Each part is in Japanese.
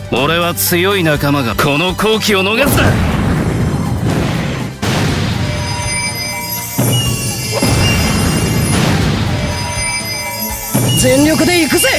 俺は強い仲間がこの好機を逃すな。 全力で行くぜ。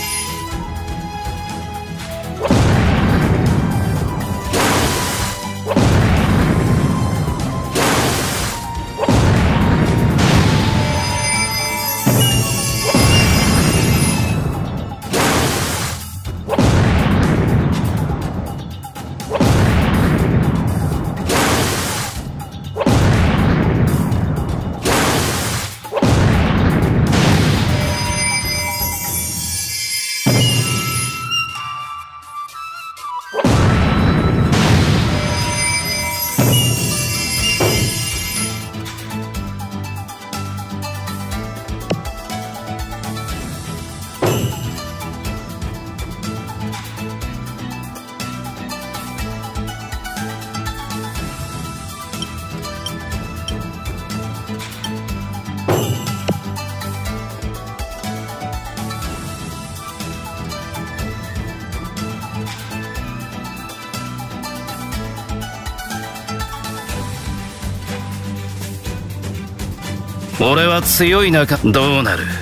俺は強い仲間。どうなる。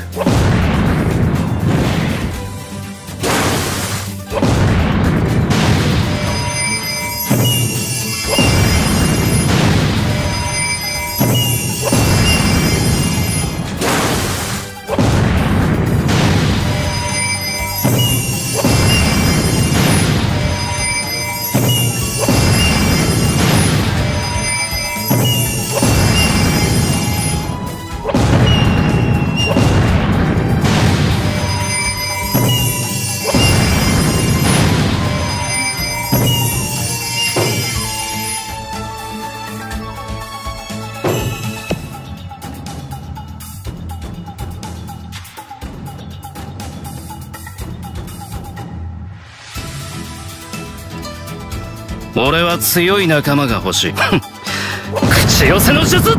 俺は強い仲間が欲しい。口寄せの術。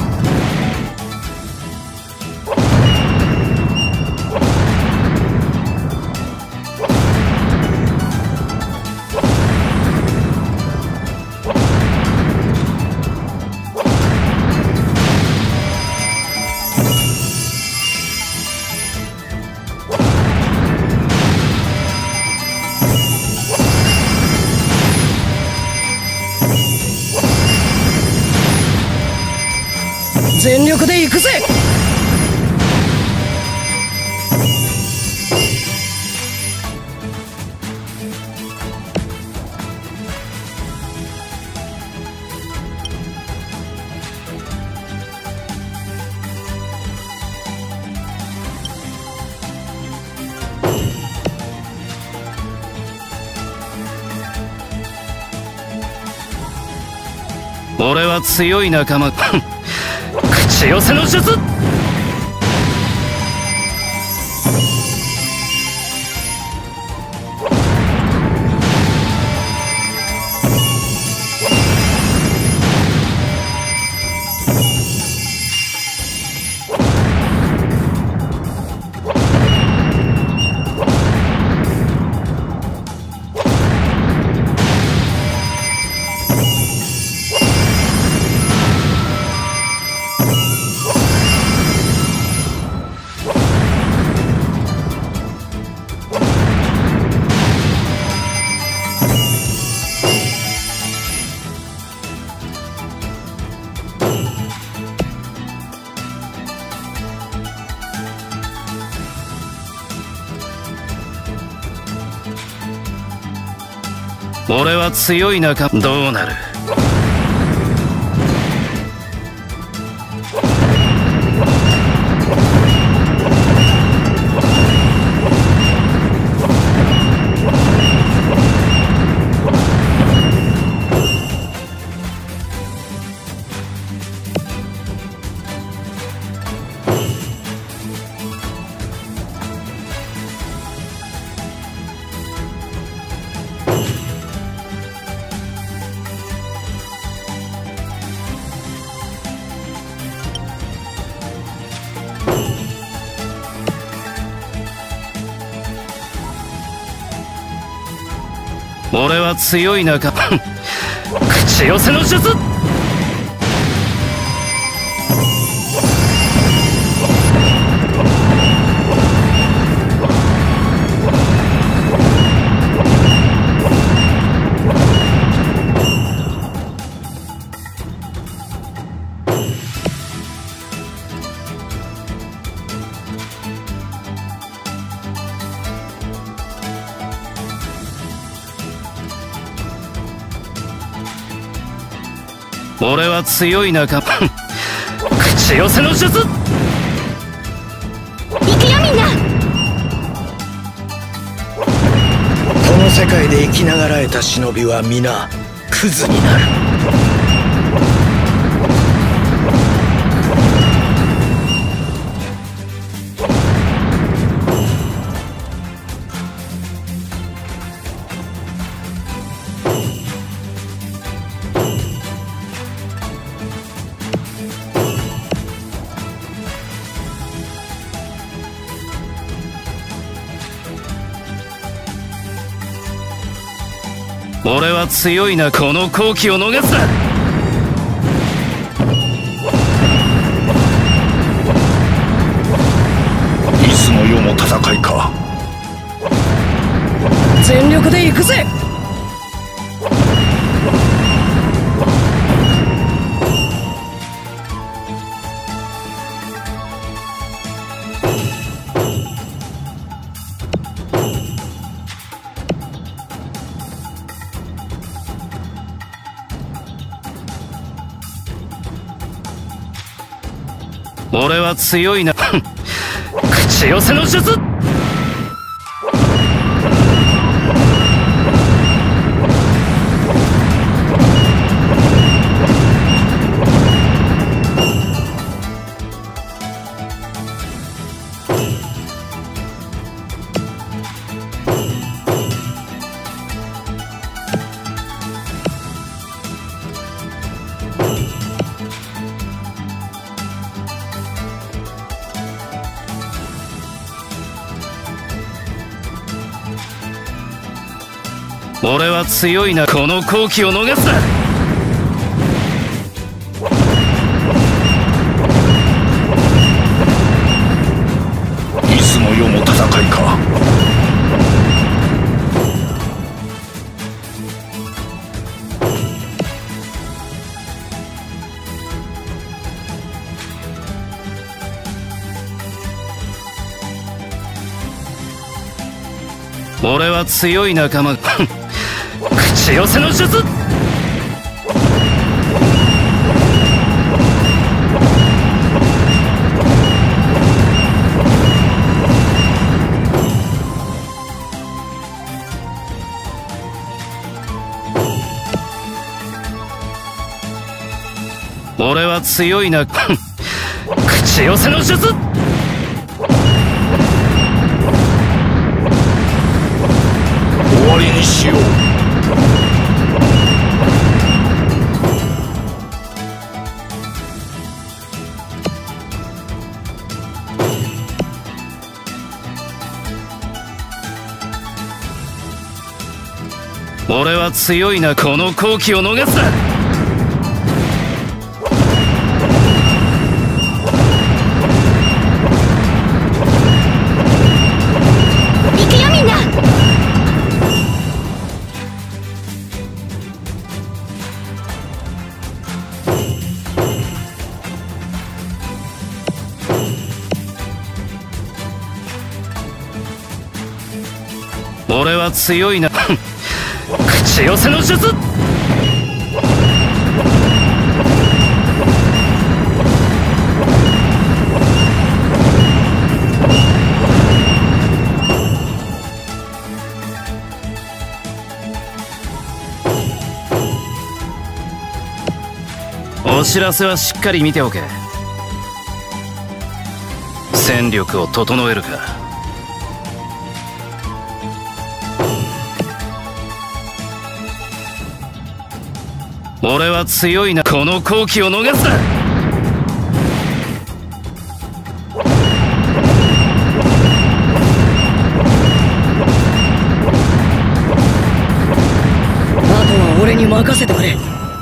全力で行くぜ。 俺は強い仲間。口寄せの術。俺は強い仲間。どうなる。 俺は強い仲間口寄せの術。俺は強い仲間口寄せの術。 行くよみんな。 この世界で生きながらえた忍びは皆クズになる。 俺は強いな。この好機を逃すな。 いつの世の戦いか。 全力で行くぜ。 俺は強いな口寄せの術。俺は強いな。この好機を逃すな。 いつの世の戦いか。 俺は強い仲間口寄せの術。俺は強いな口寄せの術。 終わりにしよう。 俺は強いな。この好機を逃すな。 行くよみんな。 俺は強いな口寄せの術。お知らせはしっかり見ておけ。戦力を整えるか。俺は強いな。この好機を逃すな。 任せてくれ。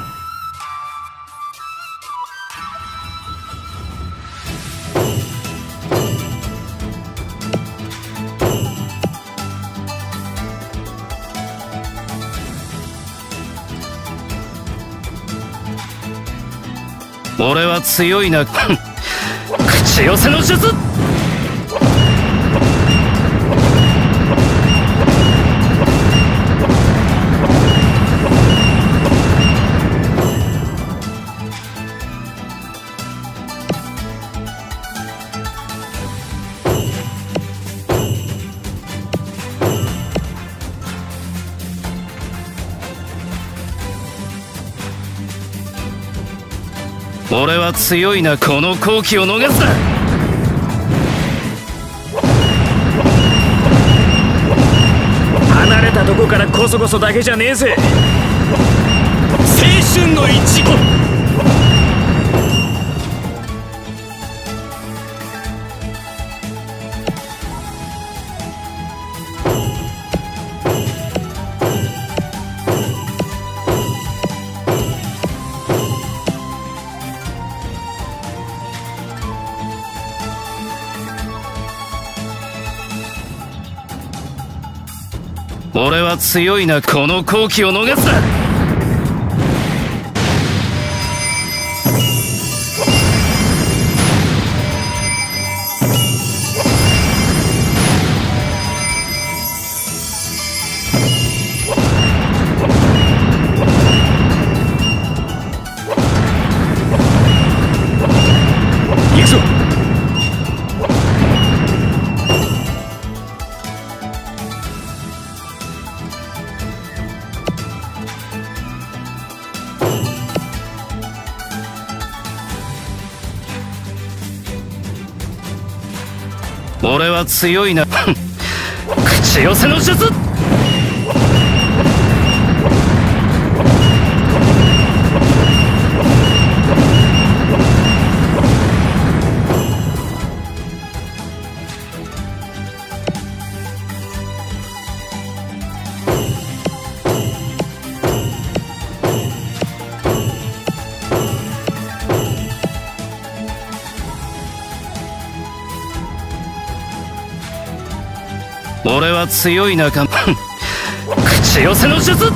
俺は強いな。口寄せの術。俺は強いな。この好機を逃すな。 離れたとこからこそこそだけじゃねえぜ。青春のいちご。 俺は強いな。この好機を逃すな。 行くぞ。 俺は強いな。口寄せの術。俺は強い仲間。口寄せの術。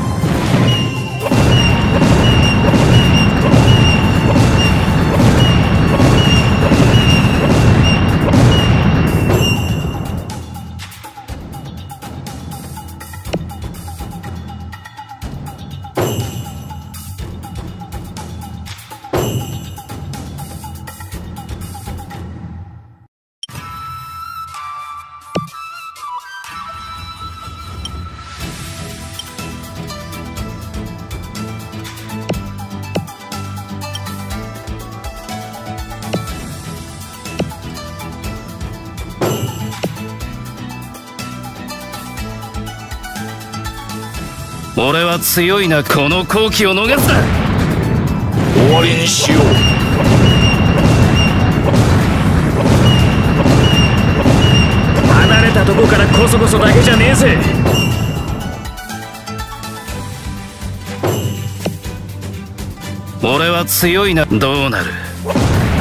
俺は強いな。この好機を逃すな。 終わりにしよう。離れたとこからこそこそだけじゃねえぜ。 俺は強いな。どうなる。